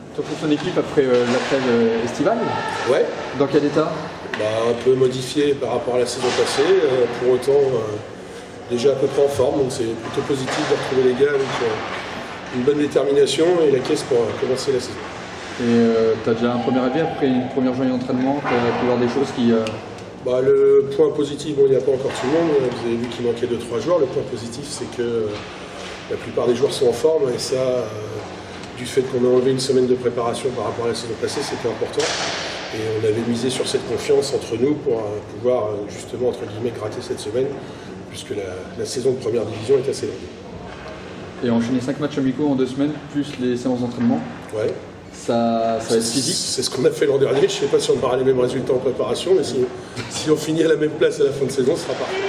Tu retrouves ton équipe après la trêve estivale? Ouais. Dans quel état? Un peu modifié par rapport à la saison passée, pour autant déjà à peu près en forme, donc c'est plutôt positif de retrouver les gars avec une bonne détermination et la caisse pour commencer la saison. Et tu as déjà un premier avis après une première journée d'entraînement? Tu as pu voir des choses qui... Le point positif, bon, il n'y a pas encore tout le monde, vous avez vu qu'il manquait 2-3 joueurs. Le point positif, c'est que la plupart des joueurs sont en forme et ça, du fait qu'on a enlevé une semaine de préparation par rapport à la saison passée, c'était important. Et on avait misé sur cette confiance entre nous pour pouvoir justement, entre guillemets, gratter cette semaine, puisque la saison de première division est assez longue. Et enchaîner 5 matchs amicaux en 2 semaines, plus les séances d'entraînement, ouais. Ça va être physique. C'est ce qu'on a fait l'an dernier. Je ne sais pas si on aura les mêmes résultats en préparation, mais si on finit à la même place à la fin de saison, ce sera parfait.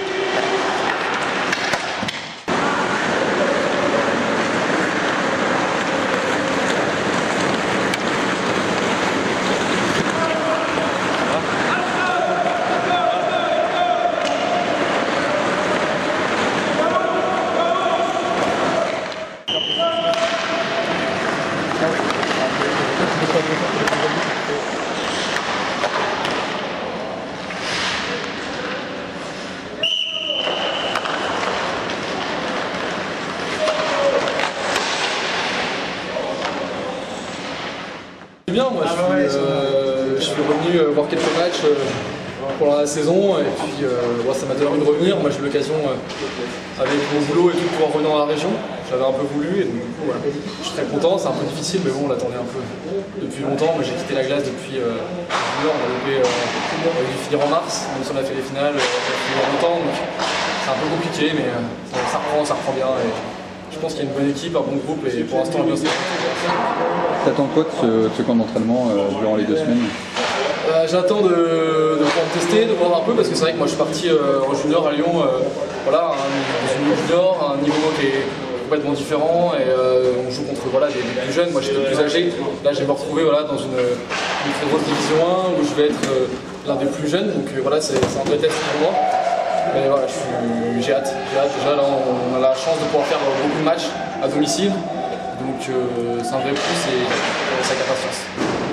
C'est bien, moi je suis revenu voir quelques matchs pendant la saison et puis ça m'a donné envie de revenir. Moi j'ai eu l'occasion avec mon boulot et tout de pouvoir revenir dans la région. J'avais un peu voulu et donc, du coup je suis très content. C'est un peu difficile mais bon on l'attendait un peu depuis longtemps. Moi j'ai quitté la glace depuis junior, on a dû finir en mars, même si on a fait les finales depuis longtemps donc c'est un peu compliqué mais ça reprend bien. Et je pense qu'il y a une bonne équipe, un bon groupe et pour l'instant on est bien. T'attends quoi de ce camp d'entraînement durant les 2 semaines? J'attends de pouvoir me tester, de voir un peu parce que c'est vrai que moi je suis parti en junior à Lyon, dans une junior, un niveau qui est complètement différent et on joue contre des plus jeunes. Moi j'étais plus âgé, là je vais me retrouver dans une très grosse division 1 où je vais être l'un des plus jeunes, donc c'est un vrai test pour moi. Mais voilà, j'ai hâte. Déjà là on a la chance de pouvoir faire beaucoup de matchs à domicile, donc c'est un vrai plus et ça a patience.